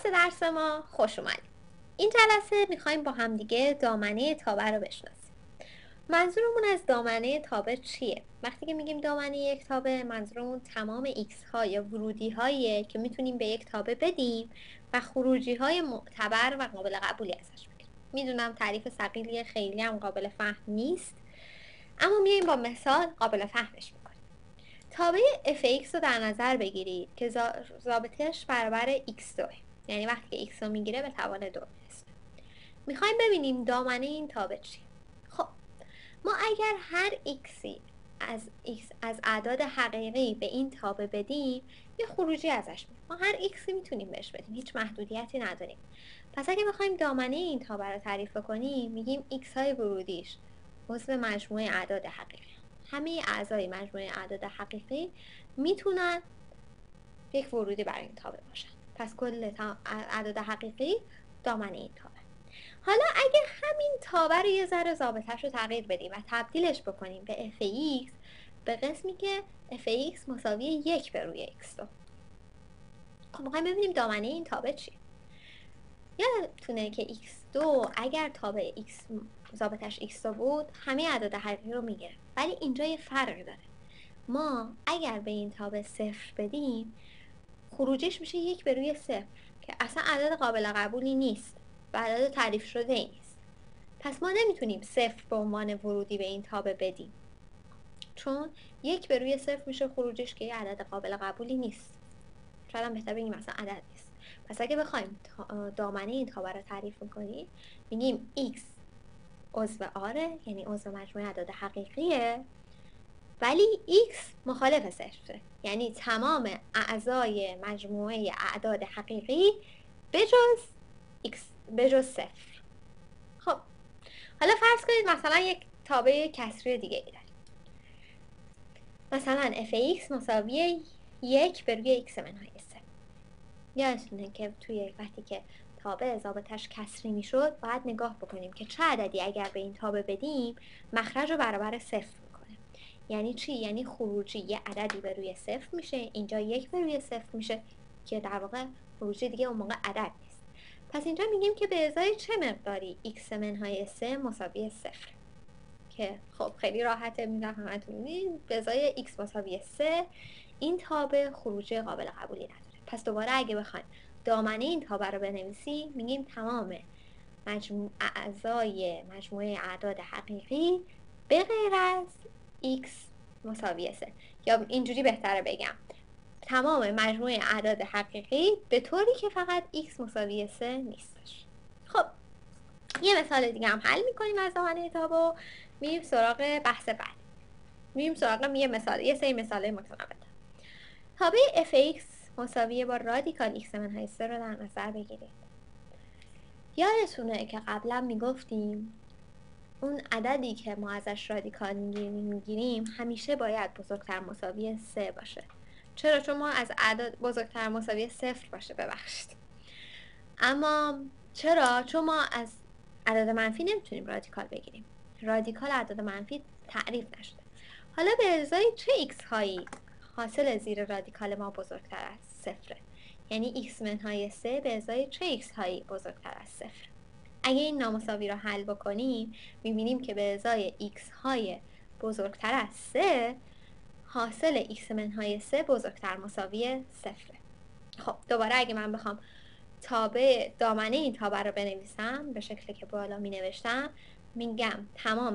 درس ما خوش اومدید. این جلسه میخوایم با هم دیگه دامنه تابه رو بشناسیم. منظورمون از دامنه تابه چیه؟ وقتی که میگیم دامنه یک تابه، منظورمون تمام ایکس ها یا ورودی هاییه که میتونیم به یک تابه بدیم و خروجی های معتبر و قابل قبولی ازش بگیریم. میدونم تعریف ثقیلیه، خیلی هم قابل فهم نیست، اما میایم با مثال قابل فهمش میکنیم. تابع fx رو در نظر بگیرید که ضابطش برابر x2، یعنی وقتی که x رو میگیره به توان 2 میرسه. میخوایم ببینیم دامنه این تابع چیه. خب ما اگر هر xی از اعداد حقیقی به این تابع بدیم، یه خروجی ازش میدیم. ما هر xی میتونیم بهش بدیم، هیچ محدودیتی نداریم. پس اگه بخوایم دامنه این تابع رو تعریف کنیم، میگیم x های ورودیش عضو مجموعه اعداد حقیقی. همه اعضای مجموعه اعداد حقیقی میتونن یک ورودی برای این تابع باشن. پس کل اعداد حقیقی دامنه این تابع. حالا اگه همین تابع رو یه ذره ضابطه‌اش رو تغییر بدیم و تبدیلش بکنیم به fx، به قسمی که fx مساوی 1 به روی x2. خب میخوایم ببینیم دامنه این تابع چیه. یادتونه که x2 اگر تابع x ضابطش x2 بود، همه اعداد حقیقی رو میگیره، ولی اینجا یه فرقی داره. ما اگر به این تابع 0 بدیم، خروجش میشه 1 به روی 0 که اصلا عدد قابل قبولی نیست و عدد تعریف شده ای نیست. پس ما نمیتونیم 0 به عنوان ورودی به این تابع بدیم، چون 1 به روی 0 میشه خروجش که یه عدد قابل قبولی نیست. شاید هم بهتر بگیم مثلا عدد نیست. پس اگه بخوایم دامنه این تابع رو تعریف کنیم، میگیم x عضو r، یعنی عضو مجموعه اعداد حقیقیه، ولی x مخالف صفره، یعنی تمام اعضای مجموعه اعداد حقیقی بجز 0. خب حالا فرض کنید مثلا یک تابع کسری دیگه ای داریم، مثلا fx مساوی 1 به روی x منهای 3. یادتونه که توی وقتی که تابع ضابطش کسری میشد، باید نگاه بکنیم که چه عددی اگر به این تابع بدیم مخرج رو برابر 0 میکنه. یعنی چی؟ یعنی خروجی یه عددی به روی 0 میشه، اینجا 1 به روی 0 میشه که در واقع خروجی دیگه اون موقع عدد نیست. پس اینجا میگیم که به ازای چه مقداری x منهای 3 مساوی 0، که خب خیلی راحته، میدونم همتون میدونید به ازای x مساوی 3 این تابع خروجی قابل قبولی نداره. پس دوباره اگه بخوایم دامنه این تابع رو بنویسیم، میگیم تمام اعضای مجموعه اعداد حقیقی به غیر از x مساوی 3، یا اینجوری بهتره بگم تمام مجموعه اعداد حقیقی به طوری که فقط x مساوی 3 نیستش. خب یه مثال دیگه هم حل میکنیم از دامنه تابع، میریم سراغ بحث بعد. میریم سراغ یه سری مثال متنوع. تابع fx مساویه با رادیکال x منهای 3 رو در نظر بگیرید. یادتونه که قبلا میگفتیم اون عددی که ما ازش رادیکال میگیریم همیشه باید بزرگتر مساوی 3 باشه. چرا؟ چون ما از عدد بزرگتر مساوی 0 باشه، ببخشید. اما چرا؟ چون ما از عدد منفی نمیتونیم رادیکال بگیریم. رادیکال عدد منفی تعریف نشده. حالا به ازای چه x هایی حاصل زیر رادیکال ما بزرگتر از 0؟ یعنی x منهای 3 به ازای چه x هایی بزرگتر از 0؟ اگه این نامساوی رو حل بکنیم، میبینیم که به ازای x های بزرگتر از 3 حاصل x منهای 3 بزرگتر مساوی 0. خب دوباره اگه من بخوام تابع دامنه این تابع رو بنویسم به شکلی که بالا می نوشتم، میگم تمام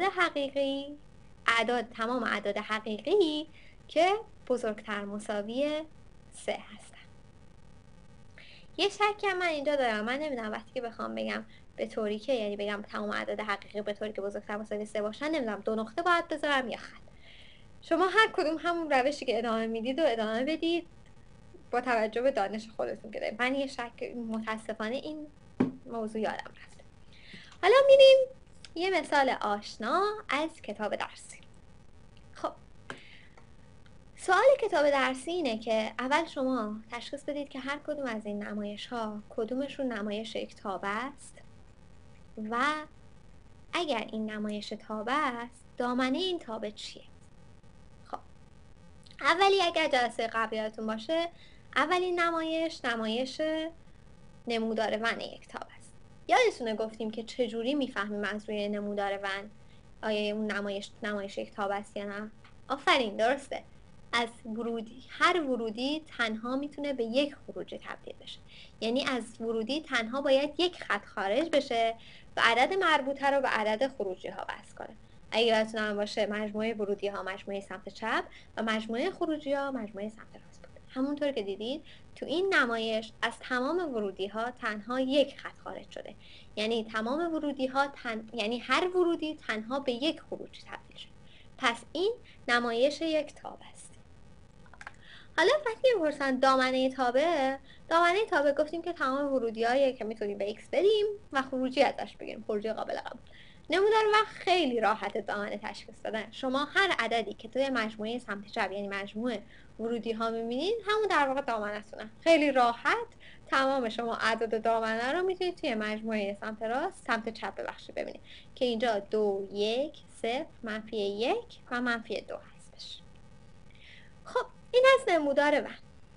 تمام اعداد حقیقی که بزرگتر مساوی 3 هستن. یه شکی من اینجا دارم، من نمیدونم وقتی که بخوام بگم به طوری که، یعنی بگم تمام اعداد حقیقی به طوری که بزرگتر مساوی 3 باشن، نمیدونم 2 نقطه باید بذارم یا خط. شما هر کدوم همون روشی که ادامه میدید و ادامه بدید با توجه به دانش خودتون که دارید. من یه شک متاسفانه این موضوع یادم رفت. حالا میریم یه مثال آشنا از کتاب درسی. خب سوال کتاب درسی اینه که اول شما تشخیص بدید که هر کدوم از این نمایش ها کدومشون نمایش یک تابع است و اگر این نمایش تابع است دامنه این تابع چیه. خب اولی اگر جلسه قبل یادتون باشه، اولین نمایش نمودار ون یک تاب است. یادتونه گفتیم که چجوری میفهمیم از روی نمودار ون آیا اون نمایش یک تاب است یا نه؟ آفرین، درسته. از هر ورودی تنها میتونه به یک خروجی تبدیل بشه. یعنی از ورودی تنها باید یک خط خارج بشه و عدد مربوطه رو به عدد خروجی ها وصل کنه. اگه یادتون باشه مجموعه ورودی ها مجموعه سمت چپ و مجموعه خروجی ها مجموعه سمت راست بود. همونطور که دیدید تو این نمایش از تمام ورودی ها تنها یک خط خارج شده. یعنی تمام ورودی ها یعنی هر ورودی تنها به یک خروجی تبدیل شده. پس این نمایش یک تاب است. حالا وقتی میپرسن دامنه تابه گفتیم که تمام ورودی‌هایی که میتونیم به x بدیم و خروجی ازش بگیریم، خروجی قابل قبول. نمودار وقت خیلی راحت دامنه تشخیص دادن. شما هر عددی که توی مجموعه سمت چپ یعنی مجموعه ورودی ها میبینید همون در واقع دامنه‌تونه. خیلی راحت تمام شما اعداد دامنه رو میتونید توی مجموعه سمت راست سمت چپ ببینید که اینجا 2 1 0 منفی 1 و منفی 2 هستش. خب این از نمودار ون.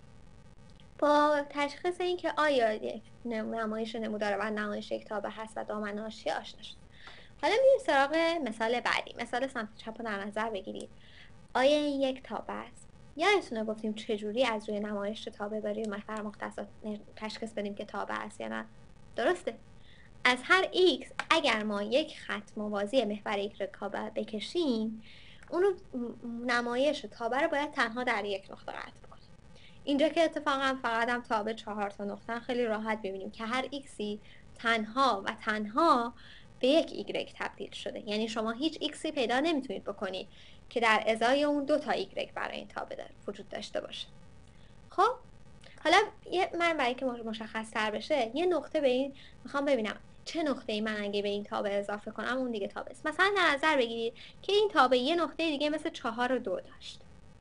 با تشخیص اینکه آیا یک نمایش نمودار ون نمایش یک تابه هست و دامنه‌اش چیه آشنا شد. حالا میریم سراغ مثال بعدی. مثال سمت چپ رو در نظر بگیرید. آیا این یک تابه است؟ یادتونه گفتیم چجوری از روی نمایش تابه برای محور مختصات تشخیص بدیم که تابه است یا نه؟ درسته. از هر x اگر ما یک خط موازی محور یک رکابه بکشیم، اونو نمایش تابه رو باید تنها در یک نقطه قطع کنیم. اینجا که اتفاقا فقط هم تابه 4 تا نقطه خیلی راحت ببینیم که هر xی تنها و تنها به یک ایگرگ تبدیل شده. یعنی شما هیچ xی پیدا نمیتونید بکنید که در ازای اون 2 تا ایگرگ برای این تابه وجود داشته باشه. خب حالا من برای که مشخص تر بشه یه نقطه به این میخوام ببینم چه نقطه‌ای من اگه به این تابه اضافه کنم اون دیگه تابه است. مثلا در نظر بگیرید که این تابه یه نقطه دیگه مثل 4 و 2 داشت.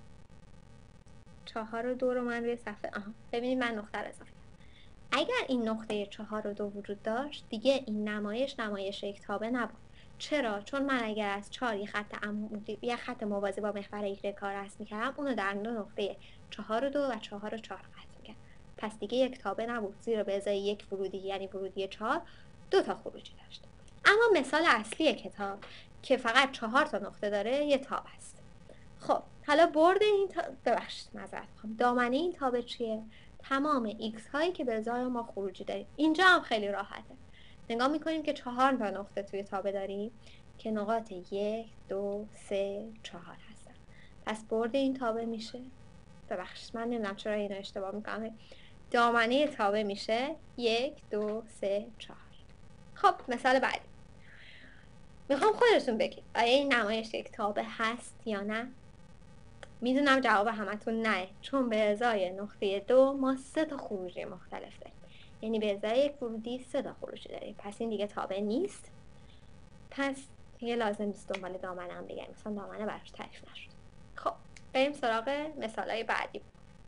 4 و 2 رو من روی صفحه ببینید من نقطه رو اضافه کردم. اگر این نقطه 4 و 2 وجود داشت دیگه این نمایش یک تابه نبود. چرا؟ چون من اگر از 4 یه خط موازی با محور ایگرگ کار رسم می‌کردم اونو در نقطه 4 و 2 و 4 و 4 قطع می‌کردم. پس دیگه یک تابه نبود، زیرا به ازای یک ورودی یعنی ورودی 4 2 تا خروجی داشت. اما مثال اصلی کتاب که فقط 4 تا نقطه داره یه تابه است. خب حالا برد این دامنه این تابه چیه؟ تمام x هایی که به ازای ما خروجی داریم. اینجا هم خیلی راحته. نگاه میکنیم که 4 تا نقطه توی تابه داریم که نقاط 1 2 3 4 هستن. پس برد این تابه میشه من نمیدونم چرا اینو اشتباه میکنم. دامنه تابه میشه 1 2 3 4. خب مثال بعدی. میخوام خودتون بگید آیا این نمایش یک تابه هست یا نه؟ میدونم جواب همتون نه، چون به ازای نقطه 2 ما 3 تا خروجی مختلف داریم. یعنی به ازای یک ورودی 3 تا خروجی داریم. پس این دیگه تابه نیست. پس دیگه لازم نیست دنبال دامنه هم بگیم، مثلا دامنه براش تعریف نشد. خب بریم سراغ مثالای بعدی.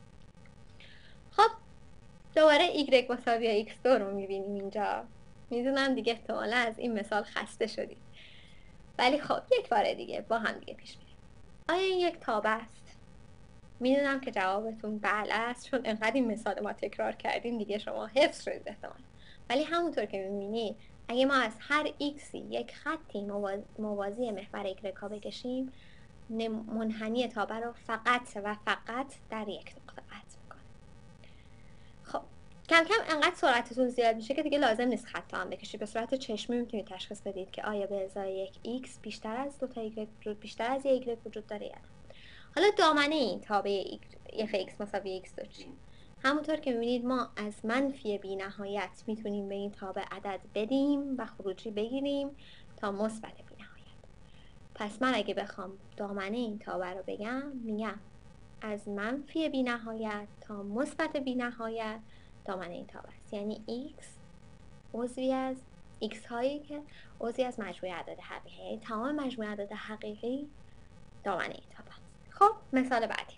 خب دوباره y مساوی x2 رو میبینیم اینجا. میدونم دیگه احتمالا از این مثال خسته شدید، ولی خب یک بار دیگه با هم دیگه پیش میریم. آیا این یک تابه است؟ میدونم که جوابتون بله است، چون انقدر این مثال ما تکرار کردیم دیگه شما حفظ شدید احتمالا. ولی همونطور که میبینید اگه ما از هر xی یک خطی موازی محور یک رکاب بکشیم، منحنی تابه رو فقط و فقط در یک نقطه قطع میکنه. خب کم کم انقدر سرعتتون زیاد میشه که دیگه لازم نیست خط هم بکشید. به صورت چشمی میتونید تشخیص بدید که آیا به ازای یک x بیشتر از دو تا بیشتر از یک y وجود داره یا نه. حالا دامنه این تابع f(x) مساوی x چیه؟ همونطور که میبینید ما از منفی بی نهایت میتونیم به این تابع عدد بدیم و خروجی بگیریم تا مثبت بی نهایت. پس من اگه بخوام دامنه این تابع رو بگم میگم از منفی بی نهایت تا مثبت بی نهایت دامنه این تابع است. یعنی x عضوی از x هایی که عضوی از مجموعه اعداد حقیقی، یعنی تمام مجموعه اعداد حقیقی دامنه این تابع است. خب مثال بعدی.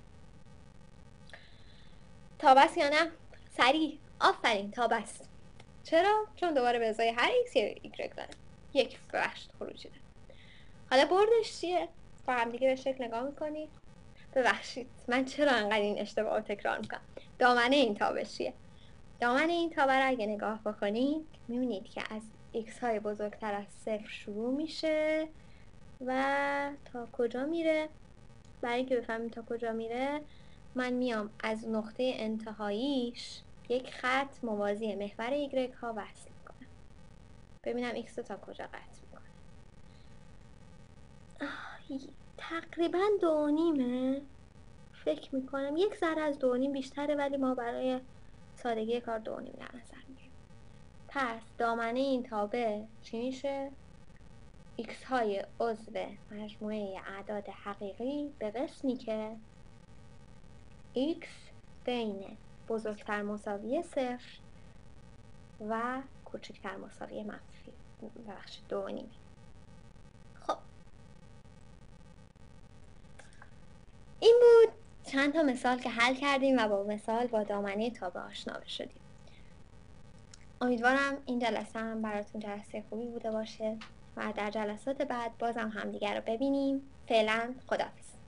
تابه است یا نه؟ سریع. آفرین تابه است. چرا؟ چون دوباره به ازای هر x یه y داره. یک ببخشید خروجی داره. حالا بردش چیه؟ با هم دیگه به شکل نگاه میکنید. ببخشید من چرا انقدر این اشتباه رو تکرار میکنم؟ دامنه این تابه چیه؟ دامنه این تابه رو اگه نگاه بکنید میبینید که از x های بزرگتر از 0 شروع میشه و تا کجا میره. برای اینکه بفهمیم تا کجا میره من میام از نقطه انتهاییش یک خط موازی محور ایگرگ ها وصل میکنم. ببینم x رو تا کجا قطع میکنه. تقریبا 2.5 فکر میکنم، یک ذره از 2.5 بیشتره، ولی ما برای سادگی کار 2.5 در نظر میگیریم. پس دامنه این تابع چی میشه؟ x های عضو مجموعه اعداد حقیقی به قسمی که x بین بزرگتر مساوی 0 و کوچکتر مساوی منفی 2.5. خب این بود چند تا مثال که حل کردیم و با مثال با دامنه تابع آشنا شدیم. امیدوارم این جلسه هم براتون جلسه خوبی بوده باشه و در جلسات بعد بازم همدیگر رو ببینیم. فعلا خداحافظ.